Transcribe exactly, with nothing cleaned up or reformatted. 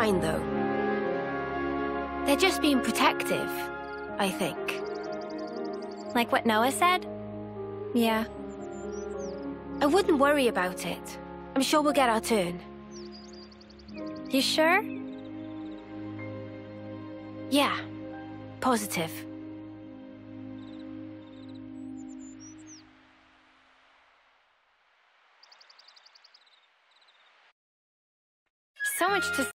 fine, though. They're just being protective, I think. Like what Noah said? Yeah. I wouldn't worry about it. I'm sure we'll get our turn. You sure? Yeah. Positive. So much to